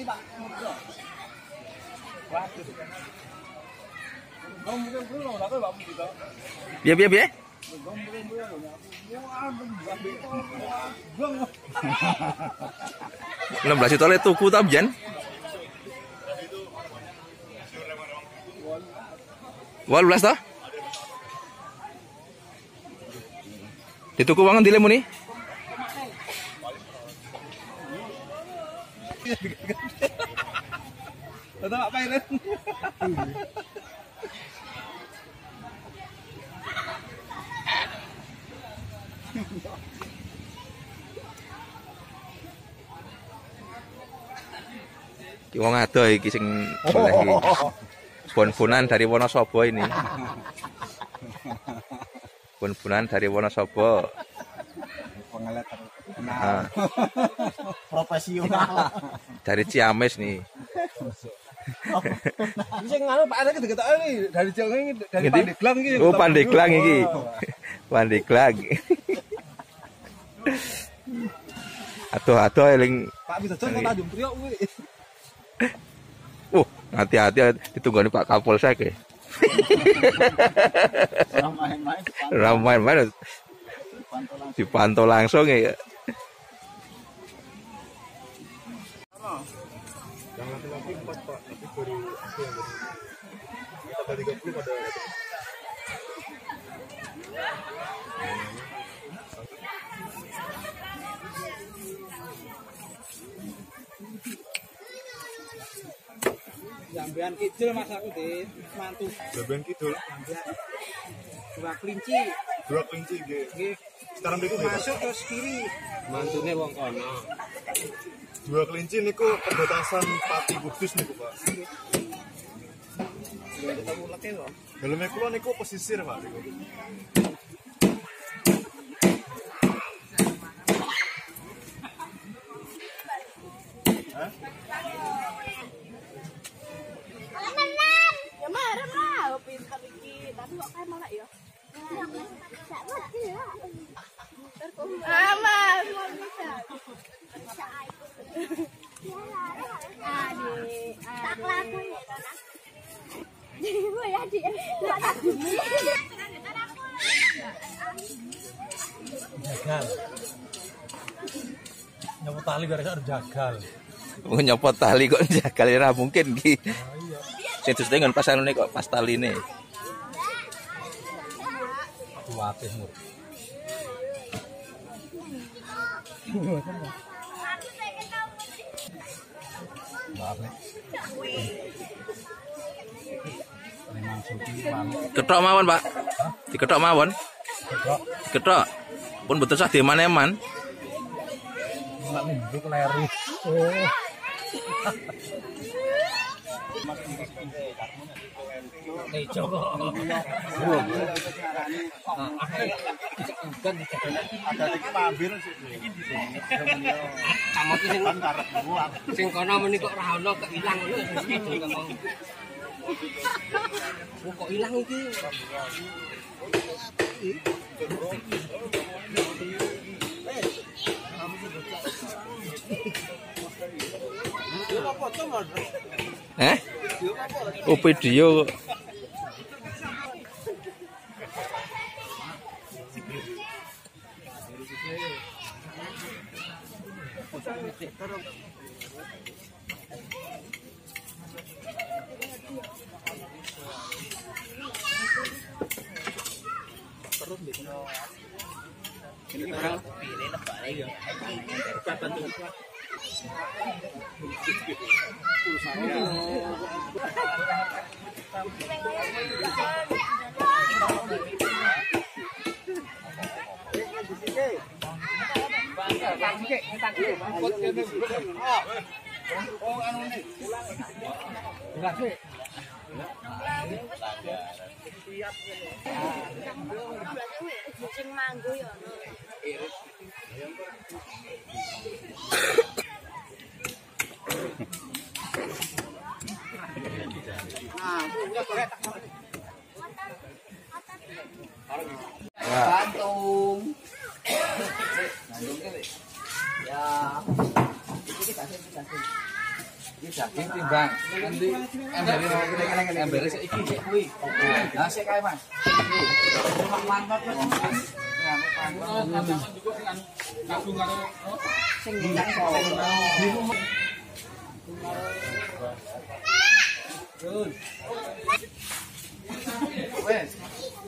Biar biar biar. 16 itu oleh tuku tabjan. Wal belas toh? Dituku wangan dilemu nih. Tahu apa ini? Ki wong ado iki sing golek iki. Bon-bonan dari Wonosobo ini. Bon-bonan dari Wonosobo. Pengelet terkenal. Profesional. Dari Ciamis nih. Sing ngono Pak Arek deket iki dari Jawa iki dari Pandeglang iki. Oh, Pandeglang iki. Pandeglang. Ado-ado eling. Pak bisa contoh Tanjung Priok kuwi. Hati-hati ditunggoni Pak Kapolsek ya. Main-main. Dipantau langsung ya. Yang laki-laki 4 Pak, tapi baru aku yang baru. Tanggal 30 pada Jambean Kidul Mas aku di mantu. Jambean Kidul. Dua kelinci nggih. Sekarang niku masuk terus kiri. Mantune wong kono. Dua kelinci niku perbatasan Pati Kudus niku, Pak. Ya ketemu leke kok. Daleme kula niku pesisir, Pak niku. Jagal. Nyopot tali gara-gara jagal. Nyopot tali kok jagal ora mungkin iki. Sing dengan pas anune kok pas taline. Kuatih mur. Maaf nih. Ketok mawon, Pak. Diketok mawon. Ketok. Pun betul sah di mana-man. Nak minggu keleru. Oh. Nih coba. Ada iki mampir Kamu ki sing karep buang. Sing kono meni kok ora ono kok ilang ngono. Kok ilang iki? Oh, video. Ini orang pilih lebak lagi. Sing manggo ya. Gantung. Ya. Ini kita kasih. Iki daging timbang. Nanti embere saiki sik kuwi. Lah sik kae Mas. Mantap kok. Sing ndang wes.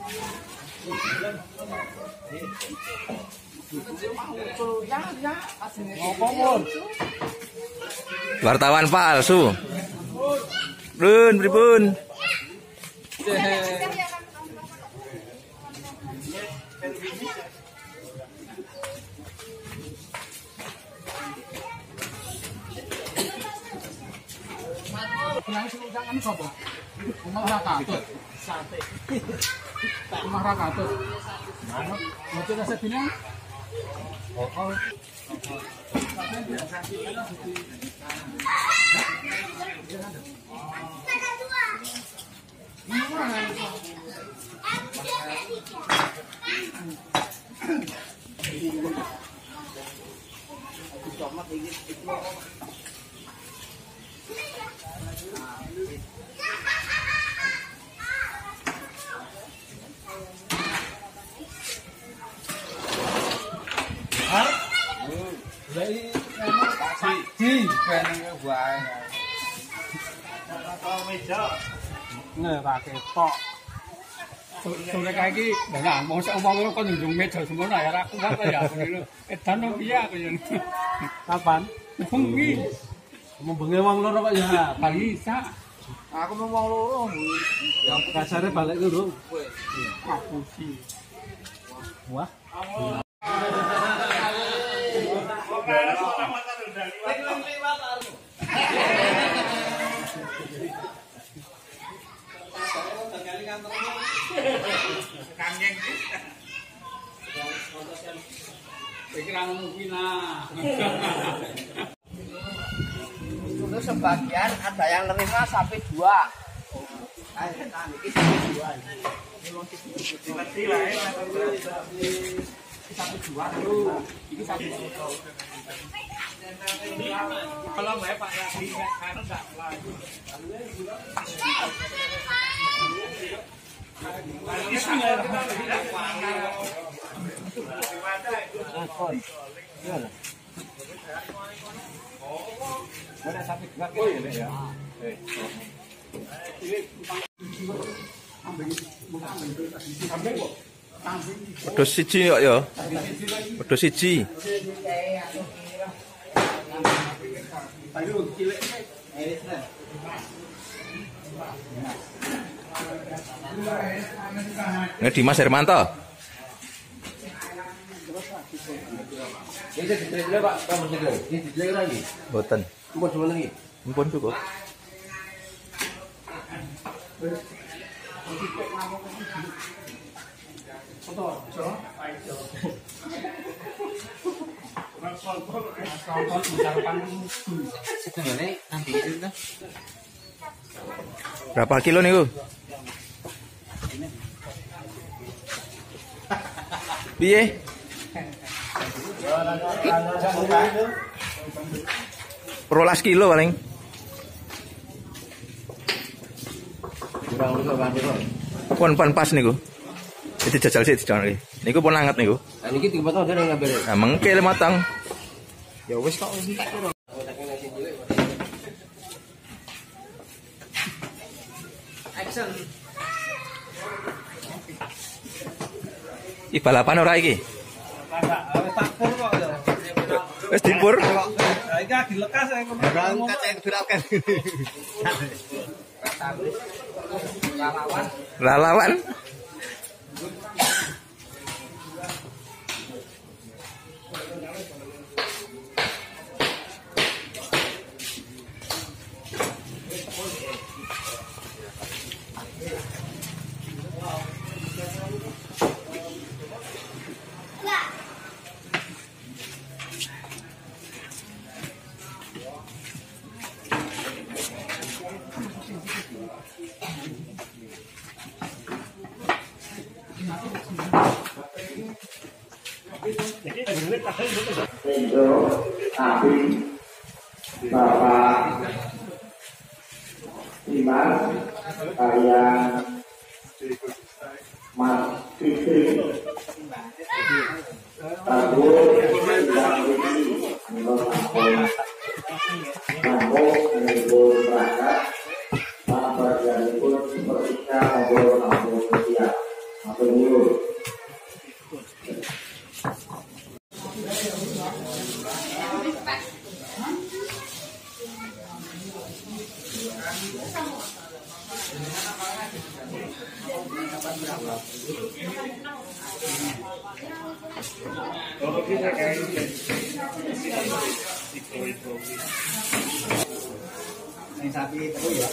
Wartawan palsu. Pripun, pripun. Yang sing sapa? Omah ra katut. Sate. Omah ra katut. Manut, ojo rasa dina. Oh. Nggak pakai tok. Sore kaki, nah, mau saya kan junjung meja semua ya, aku apa ya, aku dulu. Dan dia aku yang kapan? Bengi. Mau bengi uang loro pak ya, bisa. Aku mau wong loro. Yang kasarnya balik dulu. Aku sih. Wah. Untuk sebagian ada yang nerima sampai 2. Ini sampai 2. Kalau nggak Pak ya di karena nggak lagi. Wedhus siji kok ya. Wedhus siji. Ini Dimas Hermanto. Ini ditelek Pak, kamu ditelek. Ini ditelek lagi. Boten. Mau cuma lagi. Mumpun cukup. Berapa kilo nih, Bu? Piye? Rolas kilo paling. Pon pas niku. Itu jajal sih dijawab. Niku pun anget niku. Nah, ini tiga batang ada yang ngambil. Nah, mengke matang. Ya wis kok entek lho. Action. Ih, balapan ora iki? Takpur kok ya. Wis dipur. Lah iki dilekas ae kok. Berangkat ae dirakan. Lalawan. Untuk Abi Bapak Mas kalian Mas Fitri Tabur dan Widi menurut namun menurut perangkat bagianipun sepertinya ngobrol sosial atau nyuruh. Ini sapi itu ya.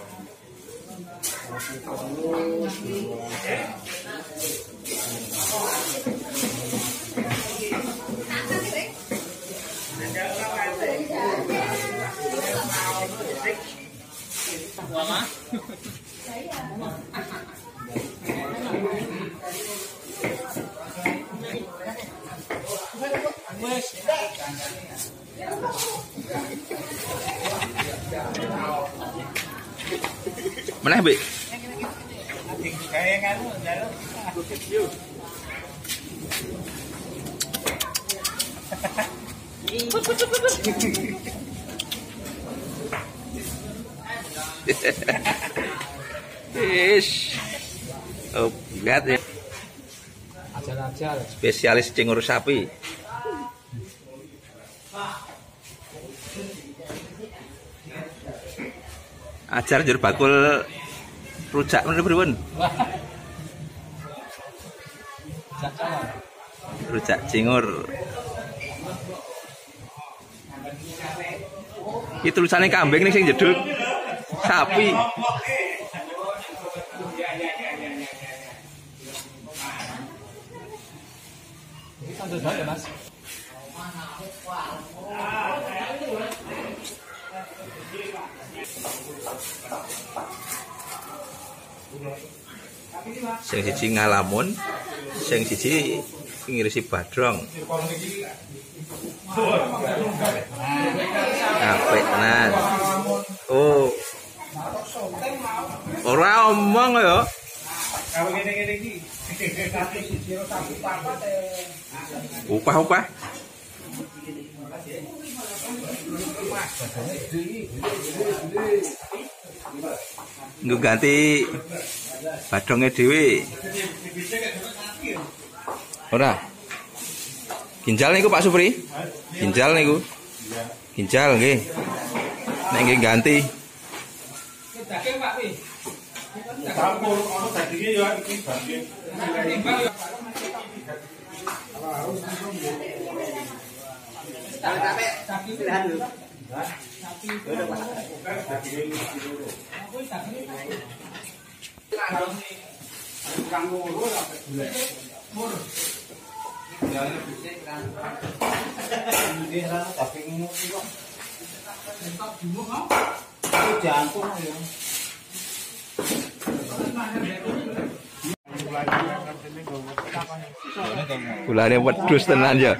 Mana Bi? Ish. Oh, lihat ya. Ajar-ajar. Spesialis cengur sapi. Ajar jur bakul rujak menurut pripun? Rujak cingur. Iki tulisane kambing ning sing jedul sapi. Ini kan sudah ya, Mas. Sing siji ngalamun, sing siji ngirisi badrong. Apik tenan. Oh. Ora omong ya. Kalau ngene-ngene iki, sapi siji sapi papat Upah-upah. Nggo ganti badonge dhewe. Ora. Ginjal niku Pak Supri? Ginjal niku. Ginjal nggih. Nek nggih ganti. daging Pak Pi. Campur ono daginge ya iki daging. Jantung ya. Gulane wedhus tenan ya.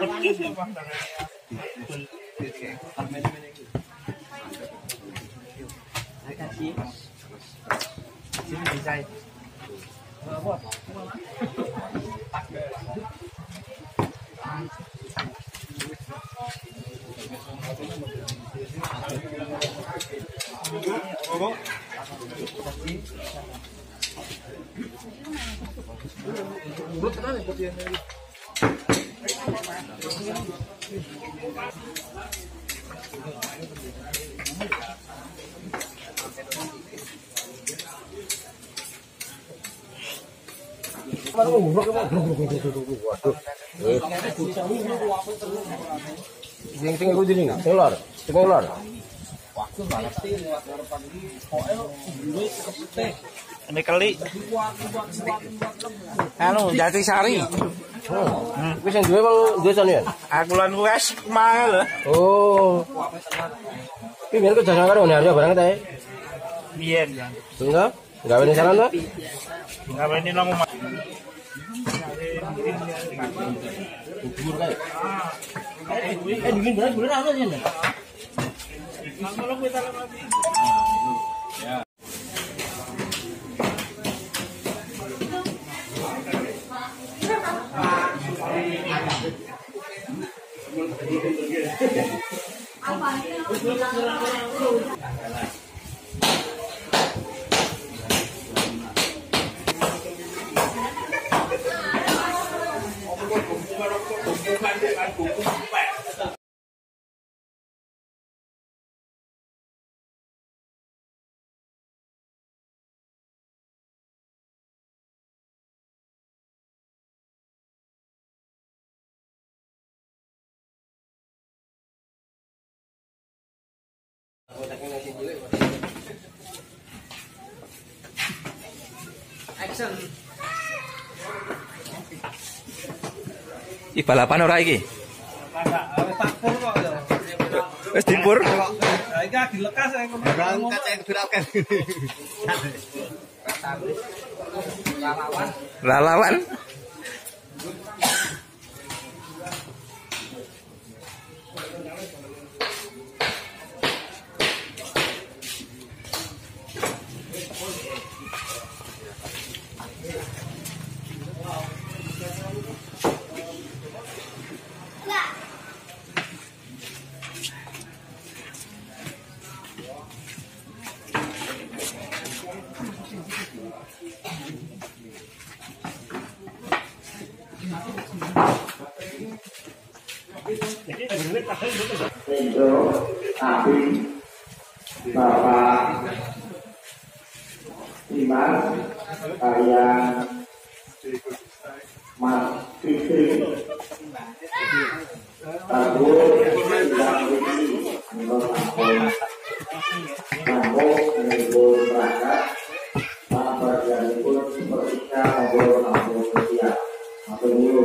Sing iku dene nggak? Sing lor. Sing lor. Ini kali. Anu Jatisari. Kuwi sing duwe wong desane ya? Aku lan wes mang lho. Oh. Iki biar kejagaan karo harga barang ta. Biyen ya. Enggak? Gawe ning sana to? Gawe ini nang omah. Bubur kae. Dingin bener apa sih? Action. Iki balapan ora iki? Takpur kok ya. Wis dipur. Lah iki lagi lekas saya ngomong. Lalawan. Untuk Abi Bapak Iman kalian Mas Fitri Tabur dan Wiki menurut kamu menurut perangkat Pak Berjani pun sepertinya ngobrol ngobrol sosial atau dulu.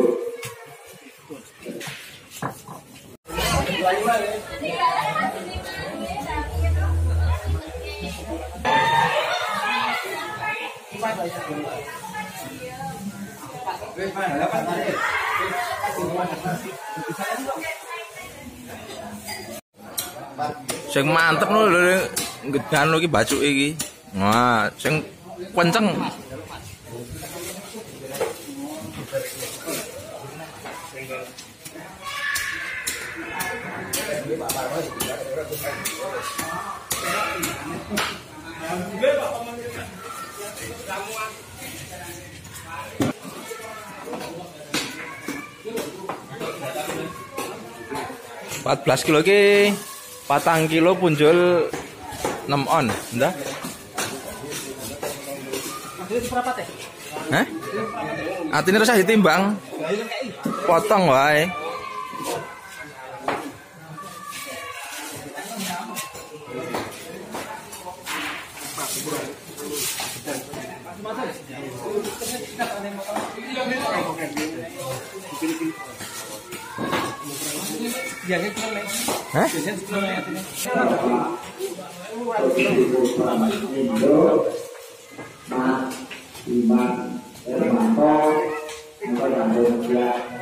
Sing mantep lho ngedano iki bacuke iki. Wah, sing kenceng. Empat 14 kilo ki 4 kilo punjul 6 on, ndak? Hah? Atine rasah ditimbang. Potong wae. Hah? Mas Iman Hermanto,